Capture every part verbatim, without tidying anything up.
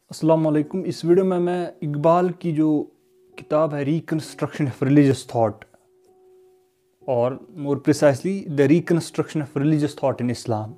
अस्सलाम वालेकुम। इस वीडियो में मैं इकबाल की जो किताब है रिकन्स्ट्रक्शन ऑफ रिलीजियस थॉट, और more precisely the reconstruction of religious thought in Islam,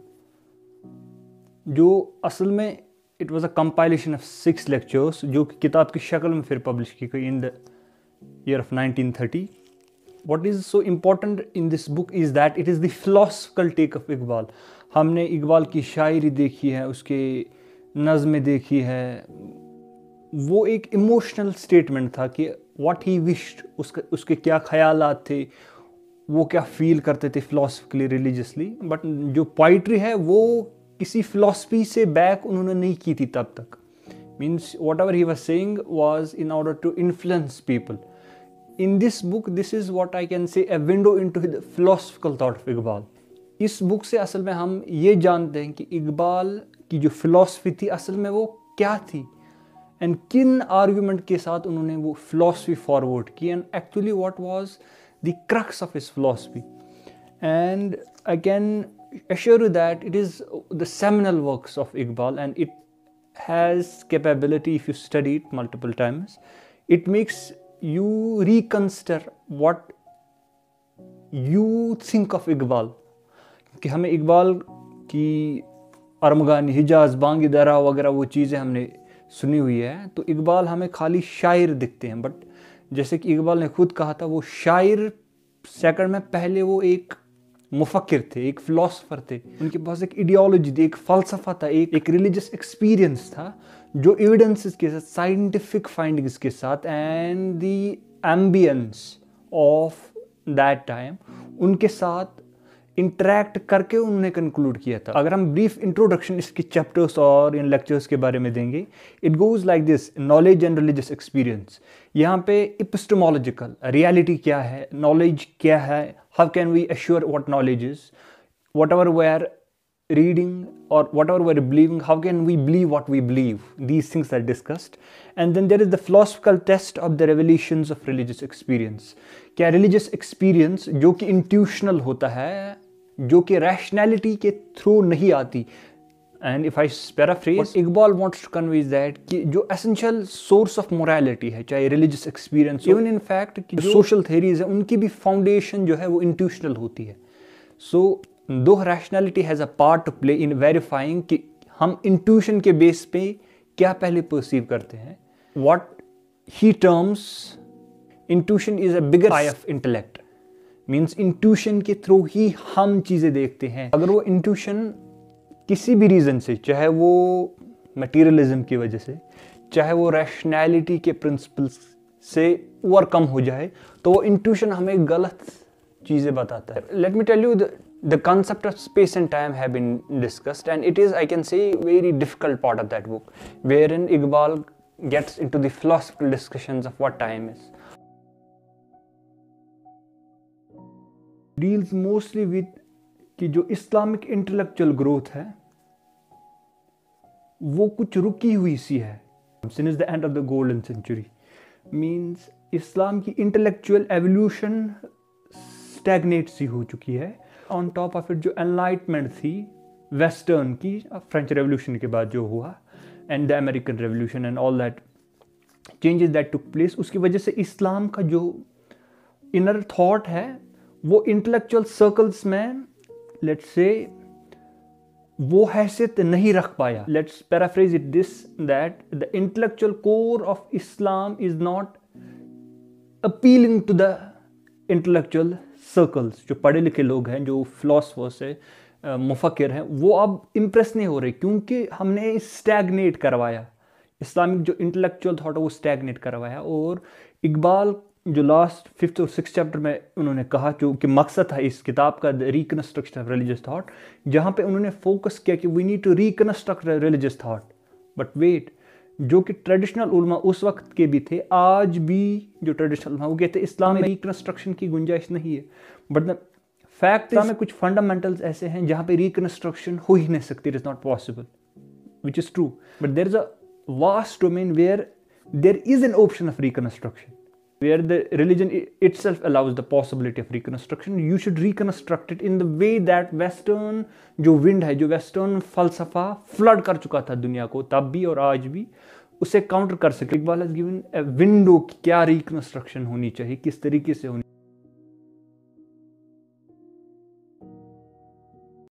जो असल में it was a compilation of six lectures जो कि किताब की शक्ल में फिर पब्लिश की गई in the year of nineteen thirty. What is so important in this book is that it is the philosophical take of Iqbal. हमने इकबाल की शायरी देखी है, उसके नज़में देखी है। वो एक इमोशनल स्टेटमेंट था कि व्हाट ही विश्ड, उसके उसके क्या ख्यालात थे, वो क्या फील करते थे फिलोसफिकली, रिलीजियसली। बट जो पोइट्री है वो किसी फिलोसफी से बैक उन्होंने नहीं की थी तब तक। Means whatever he was saying was in order to influence people. In this book, this is what I can say a window into the philosophical thought of Iqbal. इस बुक से असल में हम ये जानते हैं कि इकबाल की जो फिलॉसफी थी असल में वो क्या थी, एंड किन आर्ग्यूमेंट के साथ उन्होंने वो फिलॉसफी फॉरवर्ड की, and actually what was the crux of his philosophy. And I can assure you that it is the seminal works of Iqbal, and it has capability, if you study it multiple times, it makes you reconsider what you think of Iqbal. कि हमें इकबाल की अरमगानी, हिजाज, बांगी दरा वगैरह वो चीज़ें हमने सुनी हुई है, तो इकबाल हमें खाली शायर दिखते हैं। बट जैसे कि इकबाल ने खुद कहा था, वो शायर सेकंड में पहले वो एक मुफक्किर थे, एक फिलोसफर थे। उनके पास एक आइडियोलॉजी थी, एक फ़लसफ़ा था, एक एक रिलीजियस एक्सपीरियंस था, जो एविडेंसेस के साथ, साइंटिफिक फाइंडिंग्स के साथ, and the ambience of that time उनके साथ इंटरेक्ट करके उन्होंने कंक्लूड किया था। अगर हम ब्रीफ इंट्रोडक्शन इसके चैप्टर्स और इन लेक्चर्स के बारे में देंगे, it goes like this: knowledge and religious experience. यहाँ पे एपिस्टेमोलॉजिकल रियलिटी क्या है, नॉलेज क्या है, how can we assure what knowledge is, whatever we are reading or whatever we're believing, how can we believe what we believe? These things are discussed. And then there is the philosophical test of the revelations of religious experience. क्या religious experience जो कि intuitional होता है, जो कि rationality के through नहीं आती, and if I paraphrase, what Iqbal wants to convey is that कि जो essential source of morality है, चाहे religious experience, even in fact कि जो social theories है, उनकी भी foundation जो है वो intuitional होती है। So though rationality has a part to play in verifying कि हम इंट्यूशन के बेस पे क्या पहले परसीव करते हैं। What he terms intuition is a bigger eye of intellect, means intuition के थ्रू ही हम चीज़ें देखते हैं। अगर वो इंट्यूशन किसी भी रीज़न से, चाहे वो मटीरियलिज्म की वजह से, चाहे वो रैशनैलिटी के प्रिंसिपल्स से ओवरकम हो जाए, तो वो इंट्यूशन हमें गलत चीज़ें बताता है। Let me tell you the The concept of space and time have been discussed, and it is, I can say, very difficult part of that book, wherein Iqbal gets into the philosophical discussions of what time is. Deals mostly with कि जो Islamic intellectual growth है वो कुछ रुकी हुई सी है। Since the end of the golden century means इस्लाम की intellectual evolution stagnate सी हो चुकी है। ऑन टॉप ऑफ इट जो एनलाइटमेंट थी वेस्टर्न की, फ्रेंच रेवोल्यूशन के बाद जो हुआ, and the American revolution and all that changes that took place, उसकी वजह से इस्लाम का जो इनर थॉट है वो इंटेलेक्चुअल सर्कल्स में, लेट्स से, वो हैसियत नहीं रख पाया। Let's paraphrase it this that the intellectual core of Islam is not appealing to the intellectual circles. जो पढ़े लिखे लोग हैं, जो फिलोसफर्स है, मुफक्किर हैं, वो अब इम्प्रेस नहीं हो रहे, क्योंकि हमने स्टैगनेट करवाया इस्लामिक जो इंटेलेक्चुअल थॉट है वो स्टैगनेट करवाया। और इकबाल जो लास्ट फिफ्थ और सिक्स चैप्टर में उन्होंने कहा, जो कि मकसद था इस किताब का, the reconstruction of religious thought, जहाँ पे उन्होंने फोकस किया कि we need to reconstruct religious thought. But wait, जो कि ट्रेडिशनल उलमा उस वक्त के भी थे, आज भी जो ट्रेडिशनल उलमा वो कहते हैं इस्लाम में रिकन्स्ट्रक्शन की गुंजाइश नहीं है। बट द फैक्ट में कुछ फंडामेंटल्स ऐसे हैं जहाँ पे रिकन्स्ट्रक्शन हो ही नहीं सकती, it is not possible, which is true. But there is a vast domain where there is an option of reconstruction, where the religion itself allows the possibility of reconstruction. You should reconstruct it in the way that western जो wind है, जो western फलसफा flood कर चुका था दुनिया को तब भी और आज भी, उसे काउंटर कर सके। Iqbal has given a window कि क्या रिकंस्ट्रक्शन होनी चाहिए, किस तरीके से होनी